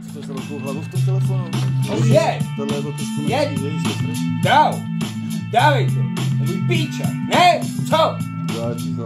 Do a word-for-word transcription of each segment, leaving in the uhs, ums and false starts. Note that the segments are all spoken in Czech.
To za velkou hlavu v tom telefonu. Oh je! Tohle je to trošku Je! nevíš. Dál! Dávej to! Nebo píča! Ne? Co? Já ticho.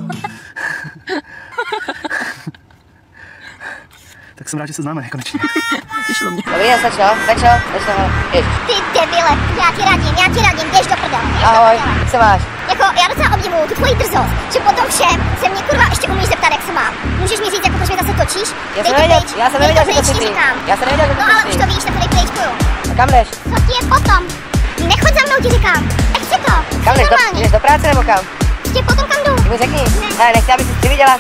Tak jsem rád, že se známe, konečně. Těšilo mě. Dobrý den, stačilo, stačilo, stačilo, ježiš. Ty debile, já ti radím, já ti radím, běž do prdele. Ahoj, jak se máš? Jako, já docela obdivuju tu tvoji drzost, že po tom všem se mě kurva ještě umíš zeptat, jak se mám. Můžeš mi říct, jako proč mě zase točíš? Já jsem nevěděl, já jsem nevěděl, že to jsi ty. Já jsem nevěděl, že to No ale jsi už ty. to víš, tak tady pryčkuju. A kam jdeš? Co ti je potom? Nechoď za mnou, ti říkám. Ech si to, Kam jsi jdeš? Do, normální. jdeš do práce nebo kam? Tě potom kam jdu? Ty mi řekni. Hele, nechci, aby jsi ty viděla.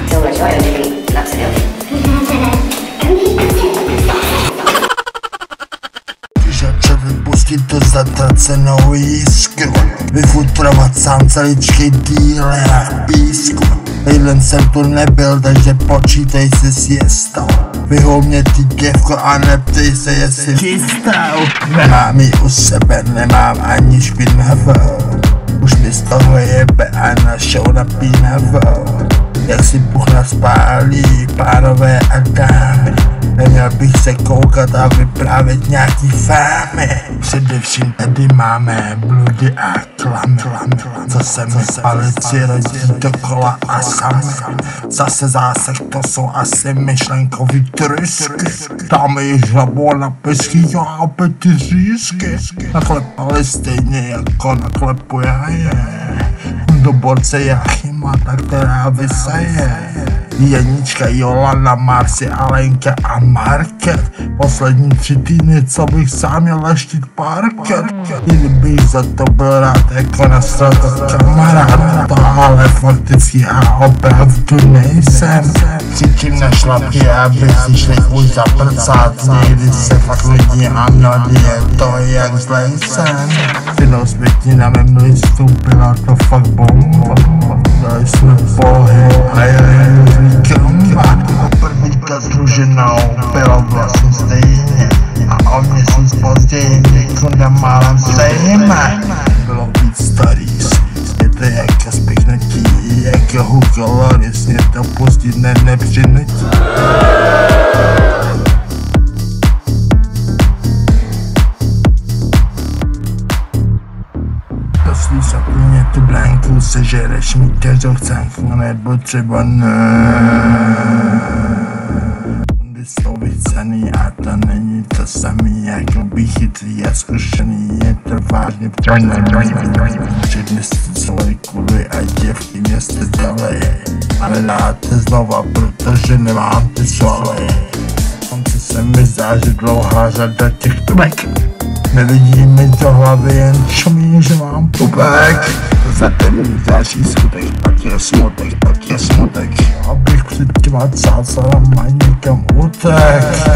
Že vypustit to zatracenou jiskru, vyfutrovat sám celičky dílera v písku. Týden jsem tu nebyl, takže počítej si s jestou. Vyhol mě ty děvko a neptej se, jestli chystou. Nemám ji u sebe, nemám ani špinavou. Už mi z toho jebe a našou napínavou. Jak si puchna spálí pánové a dámy. Neměl bych se koukat a vyprávět nějaký fámy. Především tady máme bludy a klamy, co se mi palici rodí dokola a sami. Zase zásek, to jsou asi myšlenkový trysky. Dáme jich žabou na pesky, já opět ty řízky. Naklepali stejně jako naklepu já je. Do borce Jachima, tak která vysaje. Janička, Jolana, Marci, Alenka a Market. Poslední tři týdny, co bych sám měl leštit parket. Kdybych za to byl rád jako na stratu kamarád. To ale fakticky a opravdu nejsem. Cítím na šlapky, aby si šli už za prcát. Někdy se fakt lidi a mnohdy je to jak zlej jsem. Jednou zpětně na mém listu byla to fakt bomba. Dali jsme pohyb a je kamba. Prvníka s družinou bylo vlastně stejně. A o měsíc později někde málem stejně. Bylo víc starý, je to jako spěchnutí, jako hukoloris, je to pustit ne nepřinutí. Doslí se plně tu blanku, sežereš mi každou chcánku, nebo třeba ne. Bundy jsou vycený a to není to samý, jako by chytrý a zkušený, je to vážně plný. Všechny svoje kurvy a děvky mě jste dali, ale dáte znova, protože nemám ty svaly. Konce se mi zdá, že dlouhá řada těch tubek. Nevidí mi do hlavy, jen čumí, že mám pupek. Za ten další skutek, tak je smutek, tak je smutek. Abych před těma cácarama někam utek.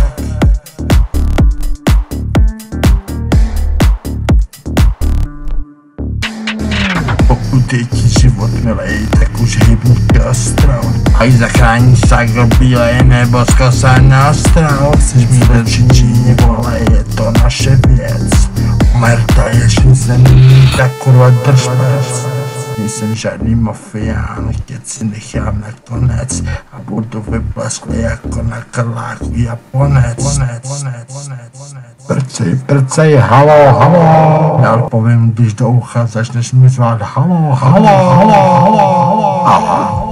Pokud je ti život milej, tak už hybni kostrou. Ať zachráníš sakro bílej nebo zkosanou strou. Chceš mít do činí, vole, je to naše věc. Umerta ještě se není, tak kurva drž pec. Nejsem žádný mafián, chtět si nechám nakonec. A budu vyplesklý jako na Karláku Japonec. Prcej, prcej, halo, halo. Já povím, když do ucha začneš mi zvát halo, halo, halo, halo, halo.